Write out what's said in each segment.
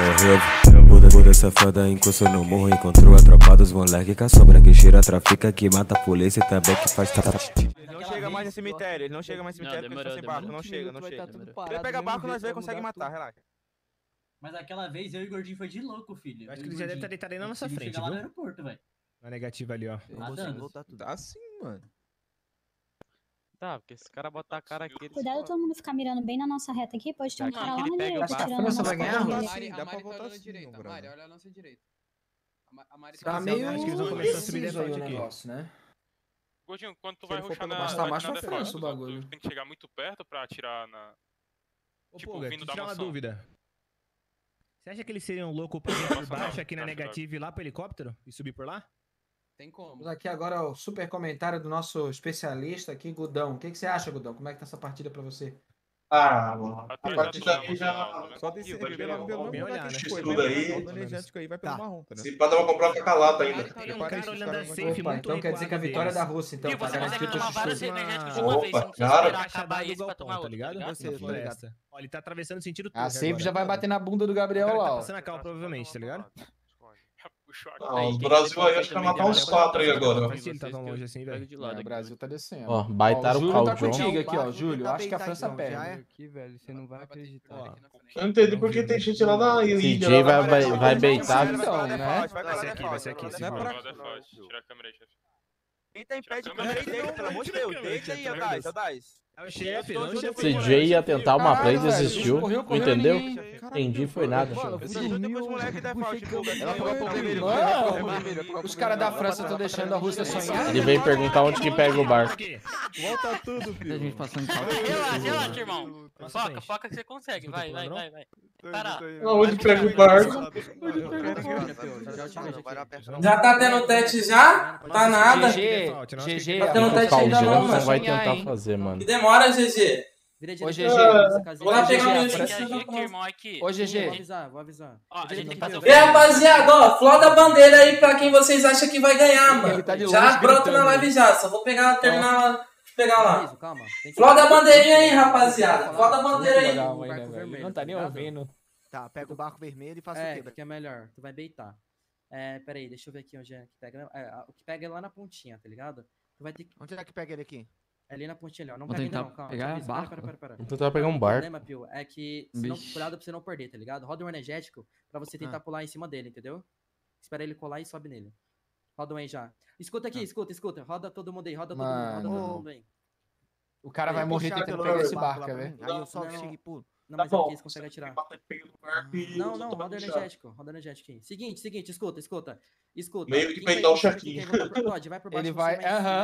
Puda safada encostou no morro, encontrou a tropa dos moleque com a sombra que cheira, trafica, que mata a polícia e também que faz. Ele não chega mais no cemitério, ele não chega mais no cemitério porque eles estão sem barco, não chega, não chega. Se ele pega barco, nós dois consegue matar, relaxa. Mas aquela vez eu e o Gordinho foi de louco, filho. Eu acho que ele já deve estar deitado aí na nossa frente, lá no viu? aeroporto, velho. Na negativa ali, ó. Tá sim, mano. Tá, porque esse cara botar a cara aqui... Cuidado todo mundo ficar mirando bem na nossa reta aqui, pode ter um cara lá na direita Acho que a tirando a França nossa vai ganhar, dele. Rossi? Dá pra voltar assim, direita. não, Mari, olha a nossa direita. A Mari Tá meio acho que eles vão começar a subir indeciso aí o defante aqui. negócio, né? Gordinho, quando tu vai ele for rushar pelo na baixo, tá mais na pra defense, França o bagulho. tu tem que chegar muito perto pra atirar na... Ô, Tipo, Pulga, vindo te da tirar uma mansão. dúvida. Você acha que eles seriam loucos pra vir por baixo aqui na negativa e ir lá pro helicóptero? E subir por lá? Tem como. Vamos aqui agora o super comentário do nosso especialista aqui, Gudão. O que você acha, Gudão? Como é que tá essa partida pra você? Ah, mano. A Até partida já aí já... né? Só descer pelo mesmo lugar que foi. Tudo aí. O energético aí vai pelo marrom, tá Se pá, dá pra comprar uma cacalata ainda. Tem um cara olhando a safe Opa, muito então quer dizer que a vitória é da Rússia, então. Você consegue tomar vários energéticos de Opa, uma vez, você não precisa cara. esperar acabar esse pra tomar tá outro, ligado? Você, tá ligado? Ó, ele tá atravessando o sentido todo. A safe já vai bater na bunda do Gabriel O cara lá, tá ó. passando a cal, provavelmente, tá ligado? Ah, o Brasil aí acho que vai matar uns 4 aí agora. Mas se ele tá tão longe assim, velho. O Brasil tá descendo. Ó, baitaram o o Júlio tá Cal John. contigo aqui, ó. Júlio, acho que a França perde. Aqui, velho, você não vai acreditar. Eu não entendi porque tem gente lá na ilha. CJ vai beitar. Então, né? Vai ser aqui, vai ser aqui. Tira a câmera aí, chefe. Quem tá em pé de câmera aí, deita, pelo amor de Deus. Deita aí, Adais, Adais. É o chefe, não o chefe. CJ ia tentar uma play e Caralho, velho, desistiu. correu, correu, Entendeu? ninguém. Entendi, foi nada. Os caras da França estão deixando a Rússia sonhar. Ele veio perguntar onde que pega o barco. Volta tudo, filho. A gente passando Relaxa, irmão. Foca que você consegue. Vai. Para. Onde pega o barco? Já tá tendo teste já? Tá nada. GG. Tá tendo O teste Cal ainda John não, não mano. vai tentar fazer, mano. Que demora, GG. Ô, GG. Vou lá pegar o meu Ô, GG. Vou avisar. Ó, a gente tem que fazer o E aí, rapaziada, ó, flota a bandeira aí pra quem vocês acham que vai ganhar, mano. Já pronto na live já, só vou pegar, terminar lá, pegar lá. Flota a bandeirinha aí, rapaziada. Flota a bandeira aí. Não tá nem ouvindo. Tá, pega o barco vermelho e faça o quê? Que é melhor, tu vai beitar. Pera aí, deixa eu ver aqui onde é que pega. O que pega é lá na pontinha, tá ligado? Tu vai ter que... Onde é que pega ele aqui? É ali na pontinha ali, ó. Não Vou pega ainda tentar não, calma. pegar Avisa, barco. Pera. Vou tentar pegar um O barco. problema, Pio, é que... Cuidado pra você não perder, tá ligado? Roda um energético pra você tentar pular em cima dele, entendeu? Espera ele colar e sobe nele. Roda um aí já. Escuta aqui, escuta. Roda todo mundo aí, roda todo mundo aí. O cara vai morrer tentando pegar esse barco, quer ver? Aí eu só chego e pulo. Não, mas aqui você consegue atirar. Não, roda energético aí. Seguinte, escuta. Meio que peitar o Shaquille. Vai por baixo. Ele vai,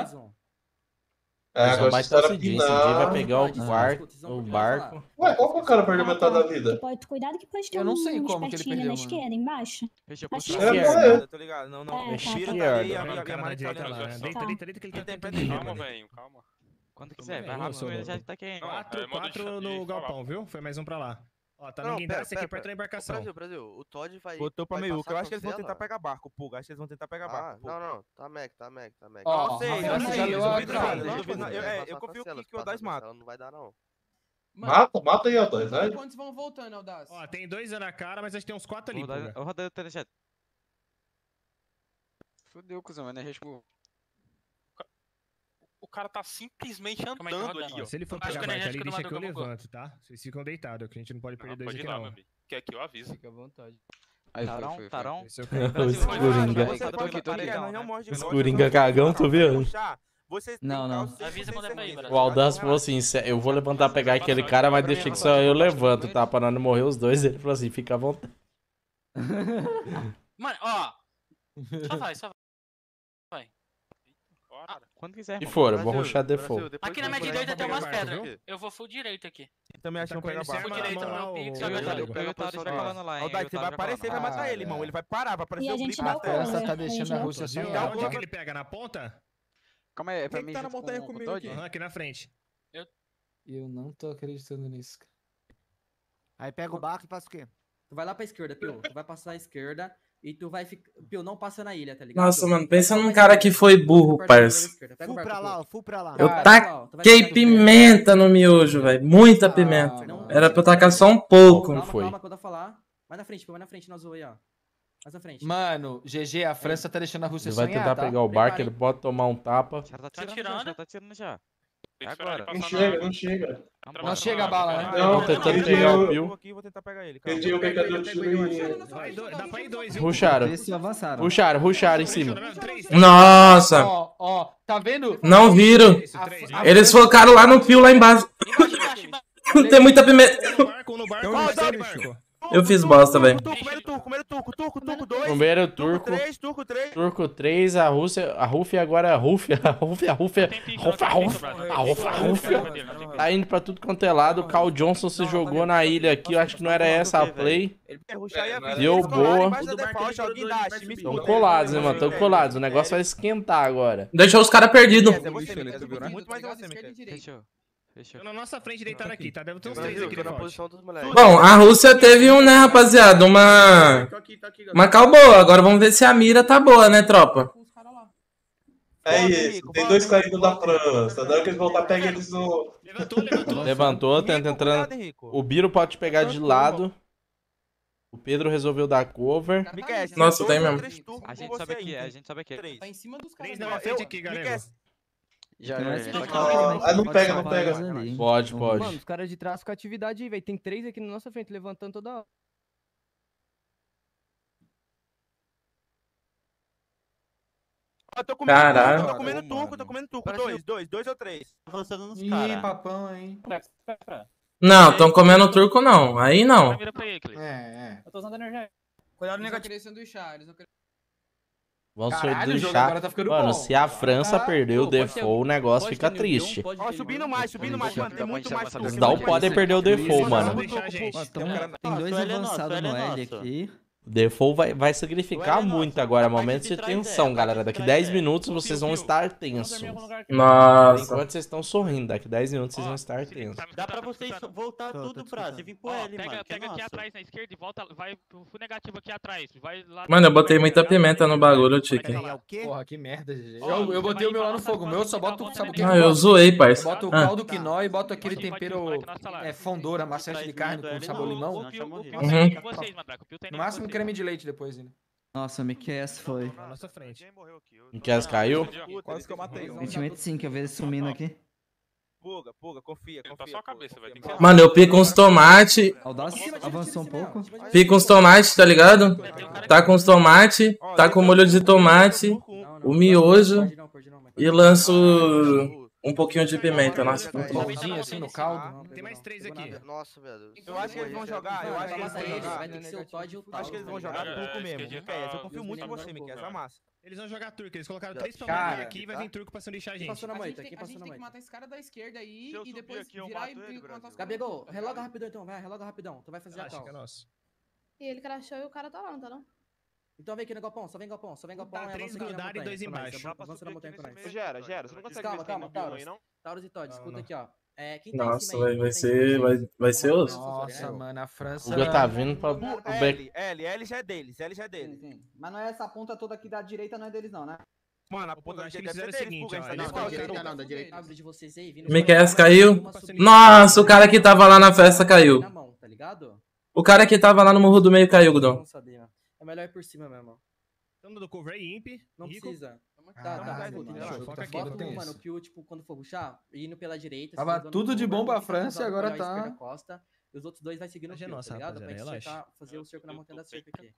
Agora vai os caras CJ pinar. vai pegar o barco. Ué, qual que o cara perdeu metade da vida? Cuidado que pode ter Eu não sei um como que ele espertinho perdeu, na mano. esquerda, embaixo. Deixa Acho eu que É, Tô ligado, não. É, Vira tá. tá aí, O a cara na Mari tá direita lá, né? dentro. Deita que ele tá tentando. Calma, velho, calma. Quando quiser, vai rápido, o energético tá aqui. 4 no galpão, viu? Foi mais um pra lá. Ó, tá no guindaste aqui perto da embarcação. Brasil, o Todd vai... Botou pra meio, eu acho que eles vão tentar pegar barco, Pulga. Acho que eles vão tentar pegar barco. Não, tá Mac. Ó, Não sei, a França já deu uma atrás. eu confio que o Aldaz mata. Não vai dar, não. Mata aí, Aldaz, né? Quantos vão voltando, Aldaz? Ó, tem 2 na cara, mas acho que tem uns 4 ali, Pulga. Eu rodei o energético. Fudeu, cuzão, energético. O cara tá simplesmente andando ali, ó. Se ele for pegar a barca ali, deixa que eu levanto, tá? Vocês ficam deitados, que a gente não pode perder 2 aqui, não. Quer que eu avise? Fica à vontade. Tarão. Os Coringa cagão, tu viu? Não. Avisa quando é pra ir, Brasil. O Audaz falou assim, eu vou levantar pegar aquele cara, mas deixa que só eu levanto, tá? Pra não morrer os dois. Ele falou assim, fica à vontade. Mano, ó. Só vai. Quando quiser. E fora, vou rushar default. Aqui na minha direita tem umas pedras. Eu vou full direito aqui. Também acho que vão pegar barco. Full direito no meu pique. Eu pego o Todd vai falando lá, hein. Aldaz, você vai aparecer e vai matar ele, irmão. Ele vai parar, vai aparecer o blip na tela. A França tá deixando a Rússia sonhar. Onde é que ele pega? Na ponta? Calma aí, é pra mim. Quem tá na montanha comigo aqui? Aqui na frente. Eu não tô acreditando nisso, cara. Aí pega o barco e faz o quê? Tu vai lá pra esquerda, Pio. Tu vai passar à esquerda e tu vai ficar... Pio, não passa na ilha, tá ligado? Nossa, mano, pensa num cara que foi burro, parça. Full pra lá. Eu taquei pimenta no miojo, velho. Muita pimenta. Era pra eu tacar só um pouco. Foi. Calma, quando eu falar. Vai na frente, pô, vai na frente no azul aí, ó. Mais na frente. Mano, GG, a França tá deixando a Rússia Ele vai sonhar, tentar tá? pegar o barco, ele pode tomar um tapa. Tá tirando, tá tirando já. É agora. Não chega, não chega. Não chega a bala, né? Não, tentando pegar o Pio. Aqui, vou tentar pegar ele. Perdi o pecador de Dá pra ir dois, viu? Ruxaram. Ruxaram em cima. Nossa! Ó, tá vendo? Não viram. Eles focaram lá no Pio, lá embaixo. Tem muita pimenta. Eu fiz bosta, velho. Primeiro turco. Turco 3, a Rúfia agora a Rúfia. Tá indo pra tudo quanto é lado. O Carl Johnson se jogou na ilha aqui. Eu acho que não era essa a play. Deu boa. Tão colados, hein, mano. Tão colados. O negócio vai esquentar agora. Deixou os caras perdidos. Tô na nossa frente deitado aqui, tá? Deve ter uns 3 aqui na posição dos moleques. Bom, a Rússia teve né, rapaziada, uma cal boa. Agora vamos ver se a mira tá boa, né, tropa? É isso, tem 2 caídos da França. Na hora que eles voltar, pega eles no... Levantou, tenta entrando. O Biro pode te pegar de lado. O Pedro resolveu dar cover. Nossa, tem mesmo. A gente sabe aqui, a gente sabe aqui. Tá em cima dos caras. 3 na minha frente aqui, galera. Não pega. Pode. Mano, os caras de trás com atividade aí, velho. Tem 3 aqui na nossa frente, levantando toda hora. Tô comendo turco. 2 ou 3. Avançando nos caras. Ih, papão, hein. Não, tão comendo turco não. Aí não. Eu tô usando energia. Cuidado negativo. Eles vão querer Vão sanduichar. Tá mano, se a França perder o default, o negócio fica triste. Ó, subindo mais, mano. Tem muito mais. Os não podem perder o default, mano. Tem 2 avançados no L aqui. O default vai significar muito agora. Momento de tensão, galera. Daqui 10 minutos vocês vão estar tensos. Nossa. Enquanto vocês estão sorrindo, daqui 10 minutos vocês vão estar tensos. Dá pra vocês voltar tudo pra você vir pro L, mano. Pega aqui atrás na esquerda e volta, vai pro negativo aqui atrás. Vai lá. Mano, eu botei muita pimenta no bagulho, Tiki. Porra, que merda, GG. Eu botei o meu lá no fogo. O meu só boto, sabe o que? Ah, eu zoei, parça. Eu boto o caldo quinó e boto aquele tempero fondora, maçante de carne com sabor limão. No máximo creme de leite depois ainda. Nossa, o Miquel foi. Na nossa frente. Miquel caiu? Quase que eu matei um. Ultimate 5, eu vejo ele sumindo aqui. Puga, confia. Só a cabeça, vai ter que... Mano, eu pico uns tomates. Audaz avançou um pouco. Pico uns tomates, tá ligado? Tá com os tomates, tá com molho de tomate, o miojo e lanço um pouquinho de pimenta. Nossa, muito bom. Assim no caldo. Tem mais 3 aqui. Nossa, velho. Eu acho que eles vão jogar, vai ter que ser o Todd e o Tal. Acho que eles vão jogar turco mesmo. Miquel, eu confio muito em você, Miquel, essa massa. Eles vão jogar turco, eles colocaram 3 tomates aqui e vai vir turco pra sanduichar a gente. A gente tem que matar esse cara da esquerda aí e depois virar e matar os caras. Gabigol, reloga rapidão então, vai, reloga rapidão. Tu vai fazer a cal. E ele crashou e o cara tá lá, não tá não? Então vem aqui no galpão, só vem galpão. Tá, 3 grudados e 2 embaixo. Avança na montanha com nós. Gera, você não consegue ver calma, Taurus e Todd, escuta aqui, ó. Nossa, vai ser osso. Nossa, mano, a França... O Guga tá vindo pra... L já é deles. Mas não é essa ponta toda aqui da direita, não é deles não, né? Mano, a ponta da direita é o seguinte, ó. Da direita. De vocês aí, Miquel caiu. Nossa, o cara que tava lá na festa caiu. Tá ligado? O cara que tava lá no Morro do Meio caiu, Gudão. É melhor ir por cima mesmo. Tamo do cover aí, Imp. Não precisa. Tá, foca aqui. Mano, o Pio, tipo, quando for puxar, indo pela direita... Tava tudo de bom pra França e agora tá... Costa, e os outros dois vai seguindo o Pio, tá ligado? Pra gente fazer o cerco na montanha da cerca aqui.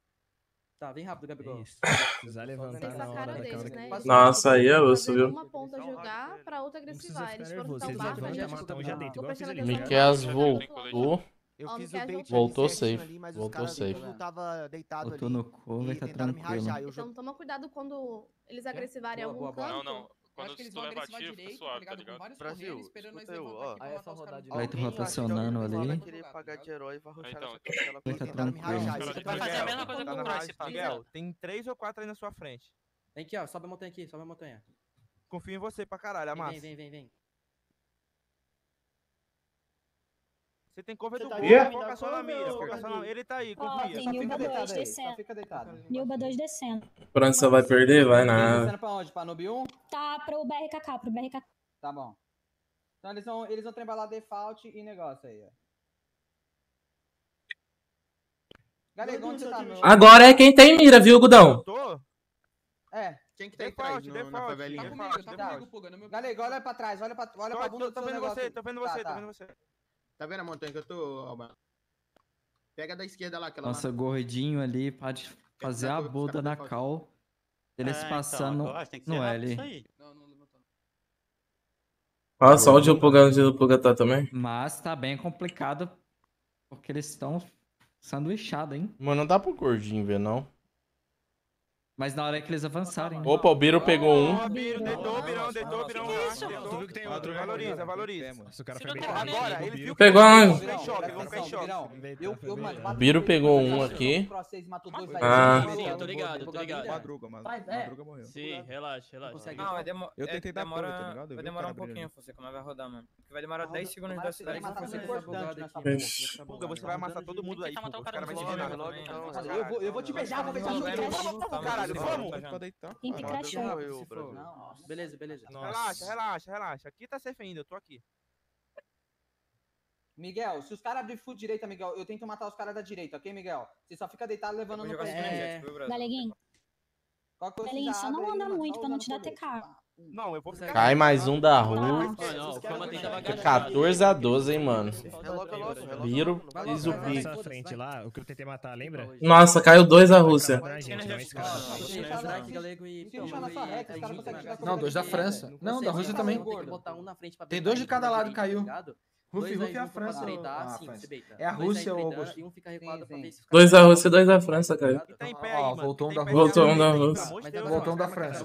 Tá, vem rápido, Gabigol. Precisar levantar na hora da câmera. Né? Nossa, aí é osso, viu? Uma ponta jogar pra outra agressivar. Eles foram tão baixos. Miquel voltou. Eu fiz o bait voltou ali safe. ali, mas Voltou os caras safe. não tava deitado Voltou ali. no cover, tá tentaram me tranquilo. rajar, Então toma cuidado quando eles agressivarem Boa, algum boa, boa. canto. Não. Quando tu leva tiro, fica suave, tá ligado? Brasil, escuta eu, ó. Aí essa rodada de Alguém novo. rotacionando acha que alguém ali. vai querer pagar de herói e vai rushar Então, nessa costela Vai tá tentaram me tranquilo. rajar. Isso Vai fazer a mesma coisa com o Cross, pá. Miguel, tem 3 ou 4 aí na sua frente. Vem aqui, ó, sobe a montanha aqui, sobe a montanha. Confio em você pra caralho, Amassa. Vem. Você tem cover do tá gol, aí? foca só na mira, foca só na... Ele tá aí, Ó, confia. tem Nilba 2 descendo. Fica deitado. Nilba 2 descendo. França vai perder? Vai nada. Descendo pra onde? Pra Noob 1? Tá pro BRKK. Tá bom. Então eles vão trimbalar default e negócio aí, ó. Galegão, onde você tá, meu? Agora é quem tem mira, viu, Gudão? É. Quem que tá aí atrás na favelinha? Tá comigo, Puga. Galega, olha pra trás, olha pra bunda do seu negócio. Tô vendo você. Tá vendo a montanha que eu tô, Alba? Pega da esquerda lá, aquela Nossa, gordinho ali, pode fazer a boda na cal. Eles passando no L. Nossa, onde o Puga tá também? Mas tá bem complicado, porque eles estão sanduichados, hein? Mano, não dá pro gordinho ver, não. Mas na hora que eles avançarem, né? Opa, o Biro pegou um. Deitou, Birão. Tu viu que tem outro? Valoriza. Se o cara foi bem Agora, ele viu que Pegou um. vão ficar em choque. O Biro pegou um aqui. Ah. Tô ligado. Madruga morreu. Sim, relaxa. Não, eu tentei dar cover, tá ligado? Vai demorar um pouquinho, Fonseca, mas vai rodar, mano. Porque vai demorar 10 segundos da Vai cidade. Puga, você vai amassar todo mundo aí, Puga. Os caras vão se virar. Eu vou te beijar, vou beijar no Caralho, vamos. Tem que crachou. Beleza. Relaxa. Aqui tá safe ainda, eu tô aqui. Miguel, se os caras abrirem full direita, Miguel, eu tento matar os caras da direita, ok, Miguel? Você só fica deitado levando no Galeguinho. Galeguinho, só não anda muito pra não te dar TK. Não, eu vou ficar... Cai mais um da rua. É 14-12, hein, mano. Biro fez o pico. Essa frente lá, o que eu tentei matar, lembra? Nossa, caiu 2 a Rússia. Não, 2 da França. Não, da Rússia também. Tem 2 de cada lado, caiu. Rufi e a França. É a Rússia ou Augusto? 2 da Rússia e 2 da França, caiu. Ó, voltou um da Rússia. Voltou um da Rússia. Voltou um da França.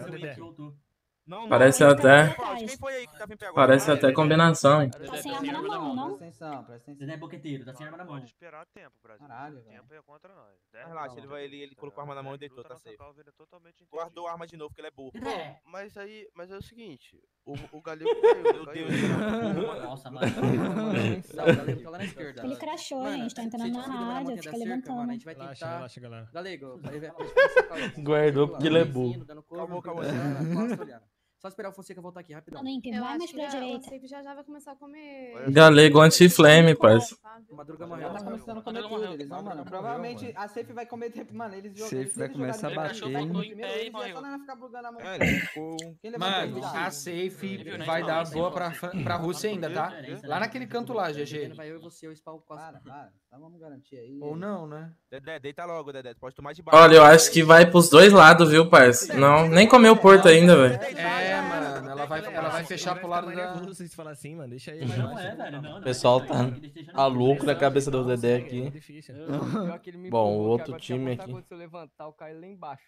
Parece até... Parece até combinação, hein? Tá sem arma na mão, não? Presta atenção. Você não é boqueteiro, tá sem arma na mão. Pode esperar tempo, Brasil. Caralho, Tempo é contra nós. Relaxa, ele colocou a arma na mão e deitou, tá safe. Guardou a arma de novo, que ele é burro. Mas é o seguinte, o Galego caiu. Meu Deus. Nossa, mano. O Galego tá lá na esquerda. Ele crashou, gente. Tá entrando na rádio, fica levantando. A gente vai tentar... Relaxa, galera. Galego, Guardou porque ele é burro. Calma. Só esperar o Fonseca voltar aqui, rapidão. Imp, vai mais pra direita. O já vai começar a comer... Galego anti-flame, parça. Madruga morreu. Tá começando a comer tudo, eles não, mano. Provavelmente a Safe vai comer tempo, mano. Eles jogam. Safe vai começar a bater, hein? Só não vai ficar bugando a mão. Mano, a Safe vai dar boa pra Rússia ainda, tá? Lá naquele canto lá, GG. Vai eu e você, o spawn quase. Para. Vamos garantir aí. Ou não, né? Dedé, deita logo, Dedé. Pode tomar de baixo. Olha, eu acho que vai pros dois lados, viu, parça? Não, nem comeu o Porto ainda, velho. É, mano. Ela vai fechar pro lado da... Vocês falam assim, mano, deixa aí. Não é, velho, não. O pessoal tá louco na cabeça do Dedé aqui. Bom, o outro time aqui. Se eu levantar, eu caio lá embaixo.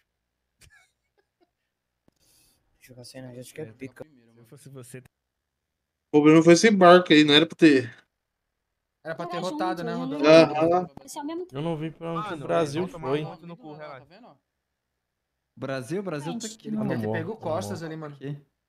Jogar sem energética é pica. Se eu fosse você... O problema foi esse barco aí, não era pra ter... Era pra ter rotado, né, Rodolfo? Eu não vi pra onde o Brasil foi. Brasil tá aqui. Deve ter pego costas ali, mano.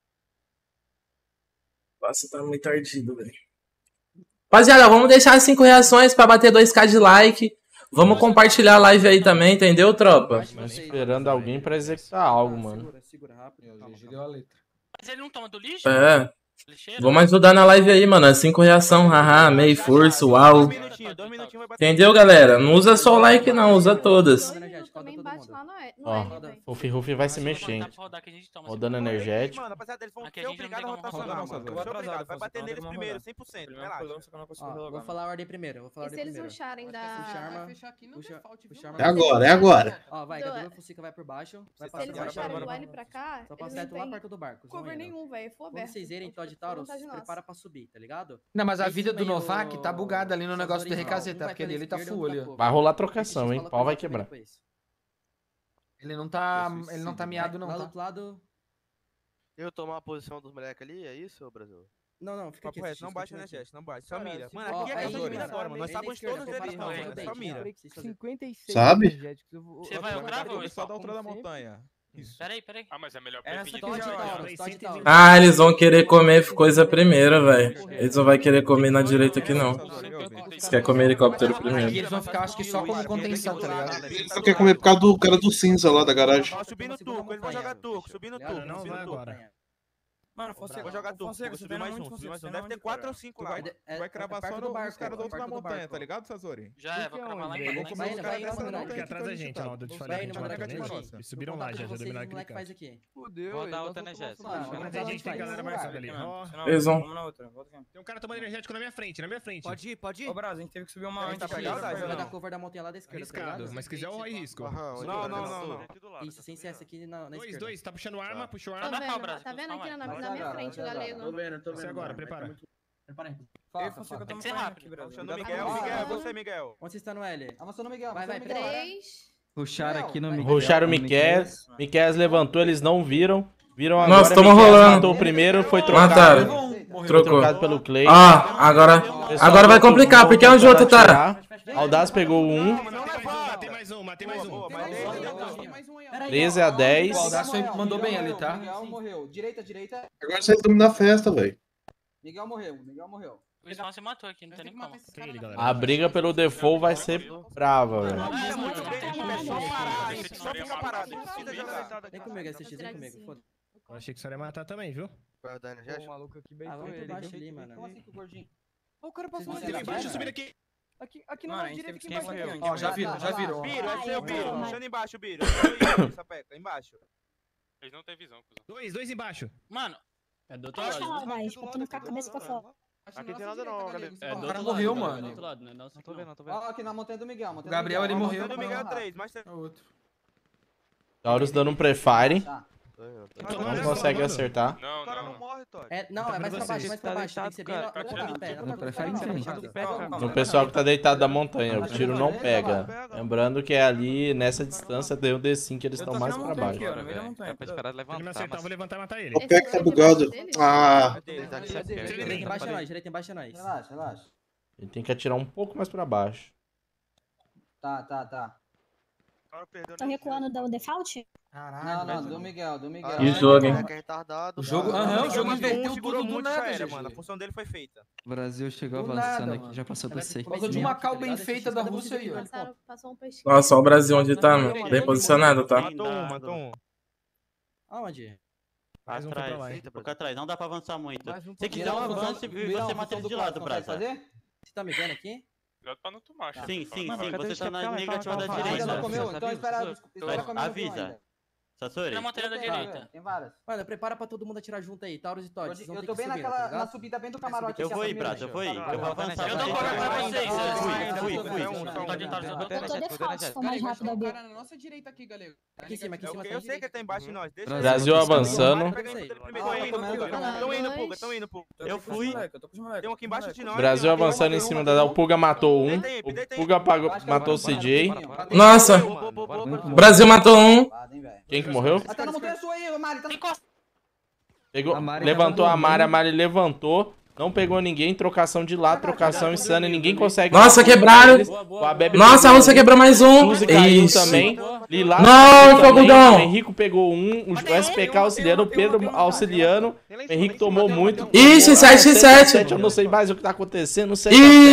Nossa, tá muito ardido, velho. Rapaziada, vamos deixar 5 reações pra bater 2k de like. Vamos compartilhar a live aí também, entendeu, tropa? Tô esperando alguém pra executar algo, mano. Segura rápido. Mas ele não toma do lixo? É. Vamos ajudar na live aí, mano. 5 reação, haha, meio força, uau. Entendeu, galera? Não usa só o like, não. Usa todas. Também bate lá no Ó, o Rufi vai se mexendo. Rodando energético. Mano, rapaziada, eles vão ser obrigados a rotacionar, mano. Vai bater neles primeiro, 100%. Relaxa. Vou falar a ordem primeiro. E se eles rusharem da... É agora. Ó, vai, Gabriel Fonseca vai por baixo. Se eles rusharem do L pra cá, só passa lá perto do barco. Cover nenhum, velho. Quando vocês irem Todd de Taurus, prepara pra subir, tá ligado? Não, mas a vida do Novak tá bugada ali no negócio de recaseta, porque ele tá full ali, ó. Vai rolar trocação, hein? Pau vai quebrar. Ele não tá miado, não, lá do tá? outro lado... Eu tomar a posição dos moleques ali, é isso, Brasil? Não, fica aqui. Não bate, né, Jess? Não bate. Só mira. Mano, aqui é questão de mira agora, mano. Nós sabemos todos eles não, mano. Só mira. 56 sabe? Você vai ao cravo ou só da altura da montanha? Peraí. Ah, mas é melhor Todd prevenir. de Taurus. Ah, eles vão querer comer coisa primeiro, velho. Eles não vão querer comer na direita aqui, não. Eles querem comer helicóptero primeiro. Aqui eles vão ficar, acho que só como contenção, tá ligado? Eles só querem comer por causa do cara do cinza lá da garagem. Subindo turco, eles vão jogar turco. Subindo turco. Não vai agora. Mano, vou jogar tu. Vou subir mais um. Deve ter 4 ou 5 lá. Tu vai cravar só nos caras do outro da montanha, tá ligado, Sazori? Já é, vou cravar lá. Eu vou comer os caras dessa montanha Aqui atrás da gente, ó. Eu te falei. Eles subiram lá já dominaram aquele canto. Fudeu. Vou dar outra energética. Atrás da gente tem galera marcada ali. Eles vão. Tem um cara tomando energético na minha frente, Pode ir. Ô, Brasil, a gente teve que subir uma antes. Vai dar cover da montanha lá da esquerda. Arriscado, mas se quiser eu arrisco. Não. Isso, sem CS aqui na esquerda. Dois, tá puxando arma, puxou Tá arma. vendo aqui na minha frente, galego? Tô vendo. Você agora, prepara. Tem que ser rápido. Puxando Miguel, você, Miguel. Onde você está no L? Avançou no Miguel. Vai, 3. Puxaram aqui no Miguel. Ruxaram o Miquel. Miquel levantou, eles não viram. Viram agora. Nossa, tamo Miquel rolando. matou o primeiro, foi trocado. Mataram. Trocou. Trocado pelo Clay. Agora vai complicar, porque é onde o outro tá. Audaz pegou um. Matei mais um. 13-10. O Audaz mandou bem ali, tá? Miguel morreu. Direita. Agora vocês dominam a festa, velho. Miguel morreu. O Spawn se matou aqui, não tem nem como. A briga pelo default vai ser brava, velho. Vem comigo, SX, vem comigo. Foda-se. Eu achei que você ia matar também, viu? Vai dar energético? O maluco aqui bem Vai por baixo ali, mano. O cara passou Tem embaixo, subindo aqui. Aqui na direita, aqui embaixo. Ó, já viram. Biro, é seu, Biro. Puxando embaixo, Biro. Essa peca, embaixo. Eles não tem visão, cuzão. Dois embaixo. Mano, é do outro Deixa lado. lá, vai. Pra tu não ficar com a cabeça pra fora. Aqui não tem nada não, galera. É do O cara outro morreu, lado, mano. do outro lado, né? Não tô vendo, Ó, aqui na montanha do Miguel. O Gabriel, ele morreu. Do Miguel 3, mas tem outro. Taurus dando um prefire. Não consegue acertar. Não. Morre, Todd. Não, é mais pra baixo, mais pra baixo. Tem que ser bem Não prefere em No pessoal que tá deitado da montanha, o tiro não pega. Lembrando que é ali, nessa distância, tem o D5 que eles estão mais pra baixo. É pra esperar Se ele me levantar. acertar, eu vou levantar e matar ele. O pé que tá bugado. Ah, Direita embaixo é nós, direita embaixo é nós. Relaxa. Ele tem que atirar um pouco mais pra baixo. Tá. Tô recuando do default? Não, do Miguel. Que jogo, hein? O jogo inverteu tudo do nada, mano. A função dele foi feita. O Brasil chegou avançando aqui, já passou do safe. Passou de uma cal bem feita da Rússia aí, ó. Passou um peixe. Nossa, olha o Brasil onde tá, mano. Bem posicionado, tá? Matou um. Aonde? Mais um foi pra lá, hein? Fica atrás, não dá pra avançar muito. Se quiser Virão, avançar, você mata ele de lado, Brasil. fazer? Você tá me vendo aqui? Cuidado pra não tomar, cara. Sim, cadê você esse tá na capitão? negativa da Calma, Ainda direita. não comeu? Então espera comer Avisa. Sassori? Na montanha da direita. Tem várias. Mano, prepara pra todo mundo atirar junto aí, Taurus e Todd. Vocês vão Eu ter tô que bem subir, naquela, tá ligado? na subida bem do camarote. Eu vou ir, Brasil, eu vou ir. Eu vou avançar. Eu dou cover pra vocês. Fui. Eu tô default, se for mais rápido a B. na nossa direita aqui, galera. Aqui em cima, Eu sei que ele tá embaixo de nós. Deixa Brasil avançando. Tão indo, Puga. Eu fui. Tem um aqui embaixo de nós. Brasil avançando em cima da... O Puga matou um. O Puga matou o CJ. Nossa! Brasil matou um. Quem que morreu? Tá na montanha sua aí, Mari. Pegou, levantou a Mari levantou. Não pegou ninguém, trocação de lado, trocação insana, ninguém consegue... Nossa, quebraram! Nossa, a Rússia quebrou mais um! Isso! Também. Lilá Não, Fogudão! O Henrico pegou um, o SPK auxiliando, o Pedro auxiliando. O Henrique tomou muito. Ixi, 7x7! Eu não sei mais o que tá acontecendo, 7x7.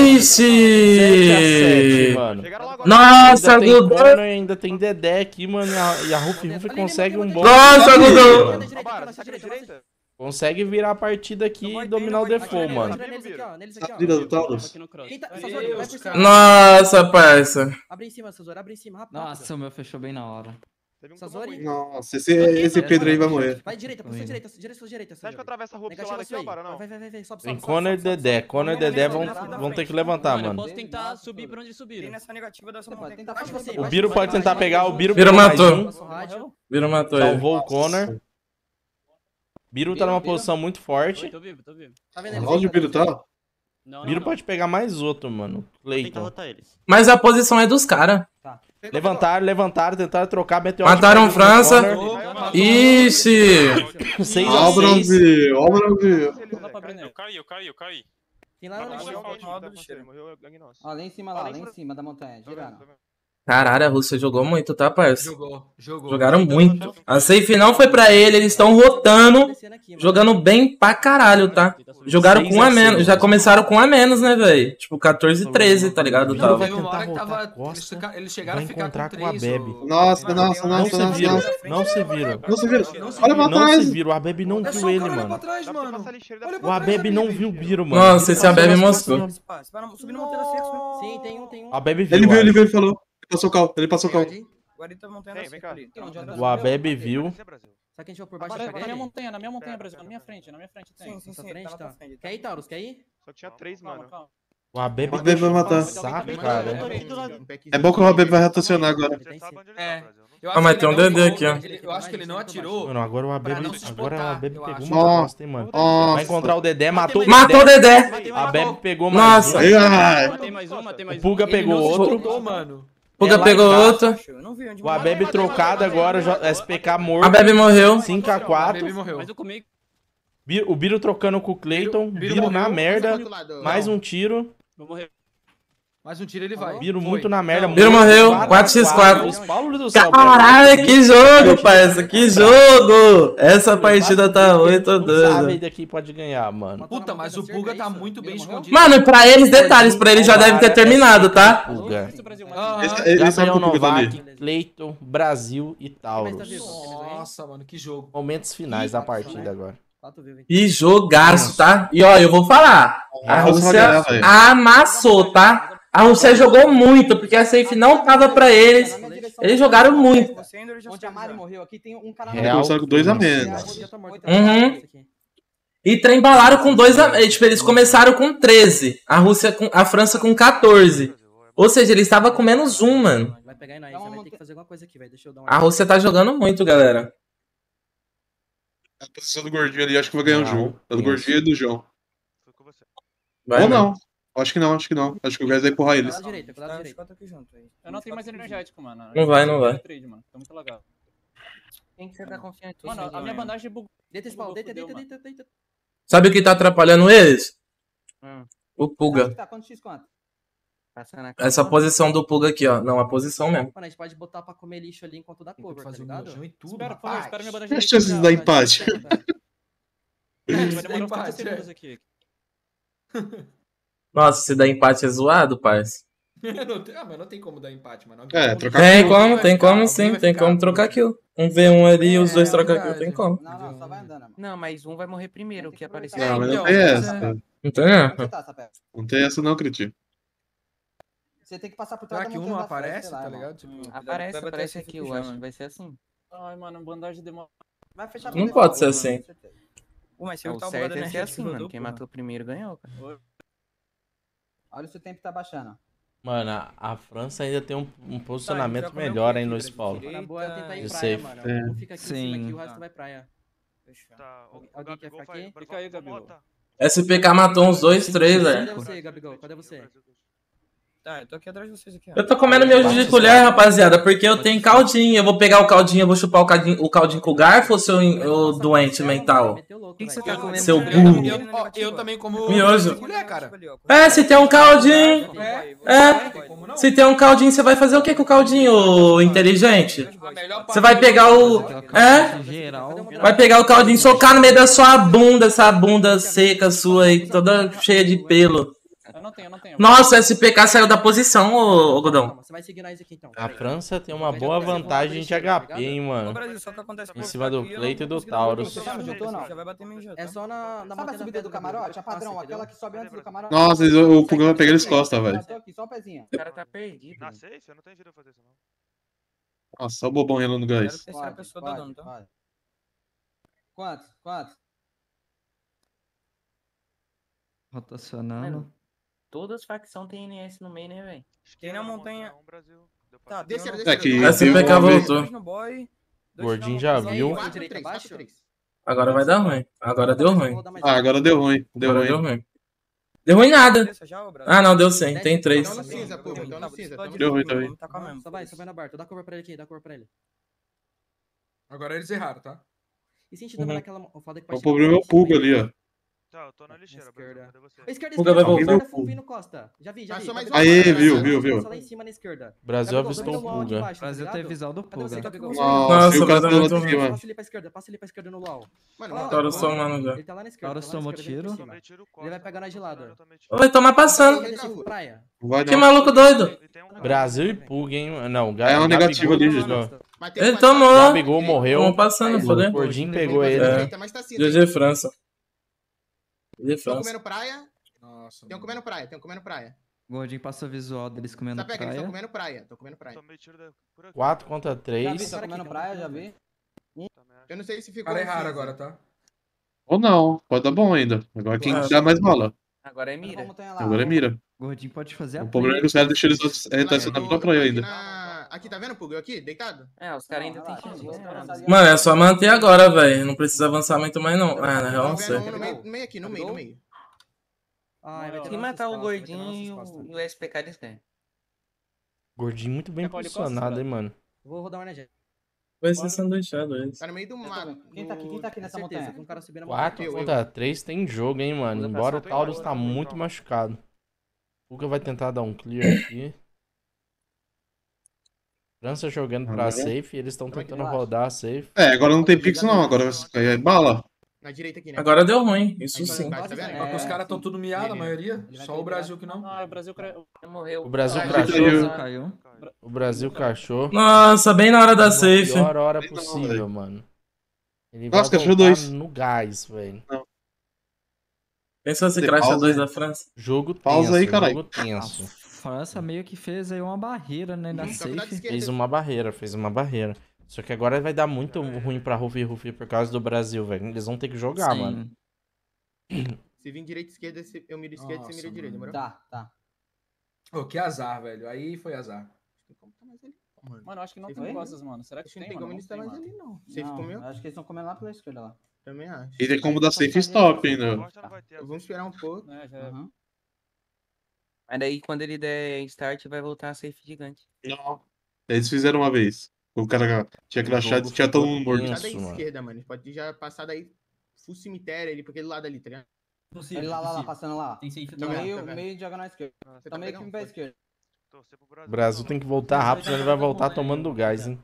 Ixi! 7x7, mano. Nossa, ainda tem Gudão! Corner, ainda tem Dedé aqui, mano, e a Rufi consegue um bom... Nossa, Gudão! Consegue virar a partida aqui e dominar o default, mano. Tira do Taurus. Nossa, parça. Abre em cima, Sazori, abre em cima, rápido. Nossa, o meu fechou bem na hora. Sazori. Nossa, esse Pedro aí vai morrer. Vai direita, pra sua direita, sua direita. Você acha que eu atravesso a rua pro seu lado aqui ou para, não? Vai, sobe. Tem Conor e Dedé. Conor e Dedé vão ter que levantar, Mano, eu mano. posso tentar subir pra onde subiram. Tem nessa negativa dessa montanha. O Biro pode tentar pegar, o Biro Biro pegou mais matou. um. Biro matou ele. Salvou o Conor. Biro tá numa posição muito forte. Tô vivo. Tá vendo? Onde o Biro tá? Biro pode pegar mais outro, mano. Cleiton. Mas a posição é dos caras. Levantaram, tentaram trocar, meteu Mataram França. Ixi! 6 Ó o Brasil, ó o Brasil. Eu caí. Tem lá no Ó, lá em cima da montanha, girando. Caralho, a Rússia jogou muito, tá, parça? Jogou. Jogaram muito. A safe não foi pra ele, eles estão rotando, jogando bem pra caralho, tá? Jogaram com um a menos, já começaram com um a menos, né, velho? Tipo, 14-13, tá ligado? Tava. Eles chegaram a ficar encontrar com com a 3, Bebe. Nossa. Não se viram. Não se viram. Olha pra Não trás. se viram. O Abebe não viu ele, mano. O Abebe não viu o Biro, mano. Nossa, esse Abebe mostrou. Sim, tem um. O Abebe viu. Ele viu, ele falou. Ele passou o cal. O Abebe viu. Só que a gente vai por baixo da na minha montanha, Brasil. Na minha frente tem. Sim, frente, tá. Quer ir, Taurus? Quer ir? Só tinha 3, mano. O Abebe vai matar. Cara. É bom que o Abebe vai rotacionar agora. Mas tem um DD aqui, ó. Eu acho que ele não atirou. Mano, agora o Abebe pegou uma bosta, hein, mano. Vai encontrar o Dedé, matou o Dedé. A Abebe pegou mais Nossa. um. O Puga pegou outro. Puga pegou outro. O Abebe trocado agora, SPK morto. A Bebe morreu. 5x4. O Biro trocando com o Clayton. Biro na merda. Mais um tiro. Vou morrer. Mais um tiro ele vai. Biro muito na merda. Biro morreu. 4x4. Caralho, que jogo, parça. Que jogo. Essa partida tá muito doida. Sabe daqui pode ganhar, mano. Puta, mas o Puga tá muito bem escondido. Mano, pra eles, detalhes. Pra eles já deve ter terminado, tá? Puga. Ele sabe Gabriel que o Puga tá ali. Novak, Clayton, Brasil e Taurus. Nossa, mano, que jogo. Momentos finais da partida agora. E jogaço, tá? E ó, eu vou falar. A Rússia amassou, tá? A Rússia jogou muito, porque a safe não tava pra eles. Eles jogaram muito. Onde a Mari morreu aqui, tem um cara... Eles começaram com 2 a menos. E trembalaram com 2 a menos. Tipo, eles começaram com 13. A França com 14. Ou seja, eles estavam com menos 1, mano. Vai pegar aí, você vai ter que fazer alguma coisa aqui, velho. Deixa eu dar uma... A Rússia tá jogando muito, galera. A posição do gordinho ali, acho que vai ganhar o jogo. É do gordinho e do João. Vai, ou não. Acho que não. Acho que o Gás vai empurrar eles. Eu não tenho mais energético, mano. Não vai. Tá muito legal. Quem que você tá confiante? Mano, a minha bandagem bugou. Deita, deita. Sabe o que tá atrapalhando eles? O Puga. Quanto X quanto? Essa posição do Puga aqui, ó. Não, a posição mesmo. Mano, a gente pode botar pra comer lixo ali enquanto dá cover, tá ligado? Espera minha bandagem. Tem as chances de dar empate. Vai demorar uns 30 segundos aqui. Nossa, se dá empate é zoado, parça. Mas não tem como dar empate, mano. Trocar Tem como sim. Tem como trocar kill. Um V1 ali e os dois trocar kill. Tem como. Não, só vai andando. Não, mas um vai morrer primeiro, que apareceu. Não, mas não tem essa. Não tem essa. Não tem essa não, Criti. Você tem que passar por trás da montanha. Será que um não aparece, tá ligado? Aparece aqui, eu acho. Vai ser assim. Ai, mano, bandagem demora. Vai fechar. Não pode ser assim. O certo é ser assim, mano. Quem matou primeiro ganhou, cara. Olha se o tempo tá baixando. Mano, a França ainda tem um posicionamento melhor aí no spawn. Na boa é tentar ir De praia, safe. mano. Um fica aqui em cima aqui, o resto vai praia. Alguém quer ficar aqui? Fica aí, Gabigol. SPK matou uns 2, 3, velho. Cadê você, Gabigol? Cadê você? Tá, eu tô aqui atrás de vocês aqui, ó. Eu tô comendo meu de colher, rapaziada, porque eu tenho caldinho. Eu vou pegar o caldinho, eu vou chupar o caldinho com o garfo ou seu doente mental? O que você tá comendo? Seu burro. Eu também como... Miojo. Colher, cara. Se tem um caldinho. Se tem um caldinho, você vai fazer o que com o caldinho, inteligente? Você vai pegar o... Vai pegar o caldinho e socar no meio da sua bunda, essa bunda seca sua aí, toda cheia de pelo. Eu não tenho. Nossa, o SPK saiu da posição, ô Godão. Você vai seguir nós aqui então. A França tem uma boa vantagem de HP, hein, mano. Em cima do Clayton e do Taurus. É só na subida do camarote, a padrão, aquela que sobe antes do camarote. Nossa, o Puga vai pegar eles costas, velho. Só o pezinho. O cara tá perdido. Na safe? Eu não tenho jeito de fazer isso, não. Nossa, só o bobão relando no gás. Quanto? Rotacionando. Todas as facções tem NS no meio, né, velho? Tem na montanha. Tá, desce. SPK voltou. Gordinho já viu. Agora vai dar ruim. Agora deu ruim. Agora deu ruim. Deu Deu ruim nada. Ah, não, deu 100. Tem 3. Deu ruim também. Só vai na barra. Dá cover pra ele aqui, dá cover pra ele. Agora eles erraram, tá? E se a gente dá naquela... O problema é o Puga ali, ó. Tá, eu tô na lixeira, esquerda. Cadê você? Esquerda, Puga vai esquerda, voltar. full vindo Costa. Já vi. Aí, viu. Lá em cima na esquerda. Brasil Gabigol, avistou o Gabigol, wall aqui Puga. embaixo, tá Brasil ligado? tem visão do Cadê você, Puga. Gabigol? Nossa, o cara Brasil tá muito lá em cima. Passa ali pra esquerda no wall. Mano, Olha lá, Taurus tomando já. Ele tá lá na esquerda. Taurus tá lá na tomou esquerda, vem tiro. por cima. Ele vai pegar nós de lado. Vai tomar passando. Vai descer por praia. Vai Que não. maluco doido. Brasil e Puga, hein? Não, É um negativo ali, gente. Ele tomou. Gabigol morreu. Tomou passando, O fodeu. Gordinho pegou ele. É. Mas tá assim, GG França. GG Estão França. comendo praia. Nossa. Tem um comendo praia, tem um comendo praia. Gordinho passou visual deles comendo Sapeca, eles praia. estão comendo praia. Estão comendo praia. 4 contra Já vi, 3. tá comendo praia, já vi. Eu não sei se ficou. Cara é raro agora, tá? Ou não, pode dar bom ainda. Agora quem dá mais bola. Agora é mira. Agora é mira. Gordinho pode fazer a O problema é que os caras deixam eles estacionados pra praia ainda. Aqui, tá vendo, Puga? Eu aqui, deitado? É, os caras ainda tem chance. Mano, é só manter agora, velho. Não precisa avançar muito mais, não. Ah, na real, não sei. No meio aqui, no meio. Se matar o Gordinho e o SPK, eles ganham. Gordinho muito bem posicionado, hein, mano. Vou rodar o energético. Vai ser sanduichado esse. Tá no meio do mato. Quem tá aqui nessa montanha? Um cara subindo a 4 contra 3 tem jogo, hein, mano. Embora o Taurus tá muito machucado. O Puga vai tentar dar um clear aqui. França jogando pra safe, eles estão tentando rodar a safe. É, agora não tem pix não, agora é bala. Na direita aqui, né? Agora deu ruim, isso sim. Tá vendo? Só que os caras estão tudo miados, a maioria. Só o Brasil que não. Ah, o Brasil morreu. O Brasil Caiu. O Brasil crashou. Nossa, bem na hora da safe. Pior hora possível, mano. Ele vai Nossa, crashou voltar 2. no gás, velho. Pensa se cracha 2 da França. Jogo tenso, Pausa aí, caralho. jogo tenso. França meio que fez aí uma barreira, né, na safe. Fez uma barreira. Só que agora vai dar muito ruim pra Rufi por causa do Brasil, velho. Eles vão ter que jogar, mano. Se vir direita e esquerda, eu miro esquerda e você mira direita, demorou? Tá. Ô, que azar, velho. Aí foi azar. Mano, acho que não tem costas, mano. Será que tem, tem mano? como eles estar mais ali, não. Safe Não, comeu? acho que eles estão comendo lá pela esquerda lá. Também acho. E tem como dar safe stop ainda. Vamos esperar um pouco. É, já é. Mas daí quando ele der start vai voltar a safe gigante. Não. Eles fizeram uma vez. O cara tinha crashado e tinha todo mundo morto. Já da esquerda, mano. Pode já passar daí full cemitério ali, pra aquele lado ali, tá ligado? Ele lá, passando lá. Tem safe No também. meio diagonal esquerda. Tá meio que pra esquerda. O Brasil tem que voltar rápido, senão ele vai voltar tomando do gás, hein.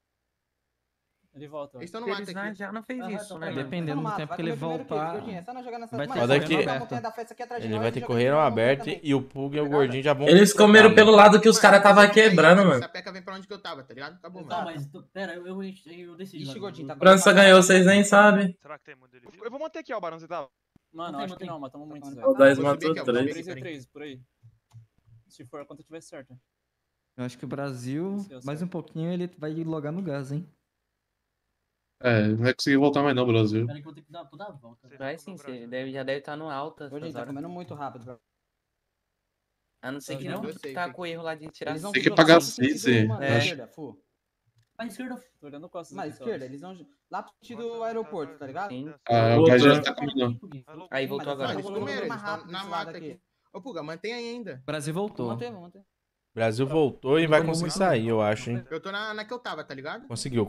Ele volta. Eles estão no mato aqui. Já não fez isso, né? Dependendo do tempo que ele voltar, vai ter Olha que aqui. Ele vai ter que correr no aberto e o Pug e o Gordinho já vão... Eles comeram pelo lado que os caras tava quebrando, mano. Essa peca vem pra onde que eu tava, tá ligado? Acabou, Tá, mano. mas pera, eu decidi. Ixi, Gordinho, tá França ganhou, vocês nem sabem. Será que tem muito dele? Eu vou manter aqui, ó, Barão, você tá? Mano, acho que não, matamos muitos, O 10 matou 3. 3 por aí. Se for a conta tiver certa. eu acho que o Brasil, mais um pouquinho, ele vai logar no gás, hein. É, não vai conseguir voltar mais não, Brasil. Peraí que eu vou ter que dar toda a volta. Vai sim, você já deve estar no alta. Gordinho, tá comendo muito rápido. A não ser que não tá com o erro lá de tirar. Tem que pagar 6, Na esquerda. Tô olhando costas. Na esquerda, eles vão lá pro sentido do aeroporto, tá ligado? Sim. Ah, o gás já tá comigo. Aí voltou agora. Eles comeram, eles estão na mata aqui. Ô, Puga, mantém aí ainda. Brasil voltou. Vou manter. Brasil voltou e vai conseguir sair, eu acho, hein. Eu tô na que eu tava, tá ligado? Conseguiu.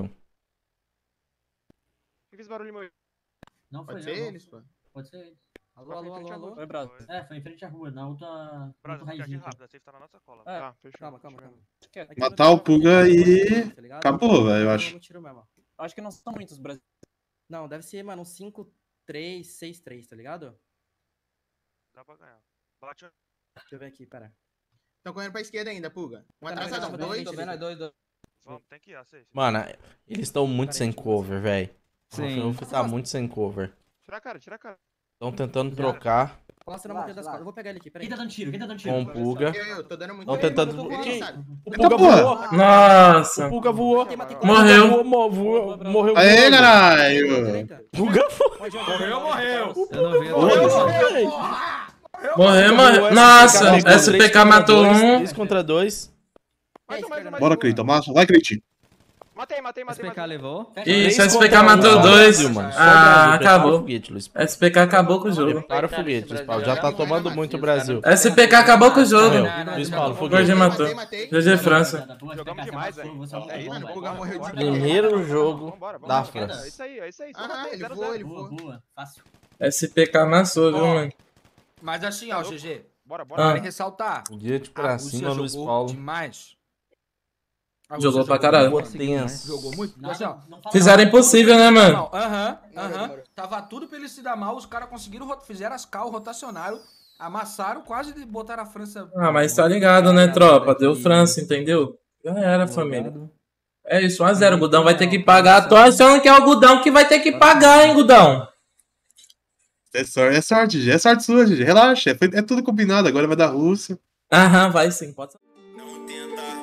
Quem fez barulho, meu? Não foi Pode ser eles, pô. Pode ser eles. Alô. Foi Brasil. É, foi em frente à rua, na outra... Brasil, fica aqui rápido, a safe tá na nossa cola. É. Tá, fechou. Calma. Matar o Puga e... acabou, velho, eu acho. Acho que não são muitos brasileiros. Não, deve ser, mano, 5-3, 6-3, tá ligado? Dá pra ganhar. Bate. Deixa eu ver aqui, pera. Estão correndo pra esquerda ainda, Puga. Um atrasadão, dois. Tô vendo, dois. Vamos, tem que ir, a safe. Mano, eles estão muito sem cover, velho. Sim. O Rufi tá muito sem cover. Tira a cara. Estão tentando trocar Costa na montanha das costas. Eu vou pegar ele aqui, peraí. Quem tá dando tiro? com o Puga. Eu tô dando muito. Estão tentando... O O Puga voou. Nossa. O Puga voou. Morreu. Morreu. Aê, caralho. Puga voou. Morreu. Eu não vi. Morreu. Nossa, SPK matou um. 3 contra 2. Bora, Cleiton, massa. Vai, Cleitinho. Matei. SPK levou. Isso, SPK matou 2. Ah, acabou. Luiz. SPK acabou com o jogo. Para o foguete, Luiz Paulo. Já tá tomando muito o Brasil. SPK acabou com o jogo. Luiz Paulo, O foguete. Gordinho matou. GG França. Jogamos demais, velho. É isso, Mano, o Puga morreu de Primeiro jogo da É França. isso aí. Ah, ele voou. Boa, fácil. SPK amassou, viu, mano? Mas assim, ó, GG. Bora. Vale ressaltar. Guete pra cima, Luiz Paulo. Demais. Jogou pra caralho. Jogou muito. Assim, ó, Fizeram impossível, né, mano? Aham. Tava tudo pra eles se dar mal, os caras conseguiram, fizeram as cal, rotacionaram, amassaram, quase botaram a França... Ah, mas tá ligado, né, tropa? Deu França, entendeu? Já era, família. É isso, 1x0. O Gudão vai ter que pagar. Tô achando que é o Gudão que vai ter que pagar, hein, Gudão? É sorte, GG. É sorte sua, GG. Relaxa. É tudo combinado. Agora vai dar Rússia. Aham, vai sim. Pode ser.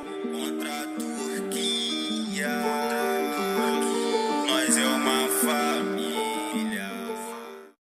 Nós é uma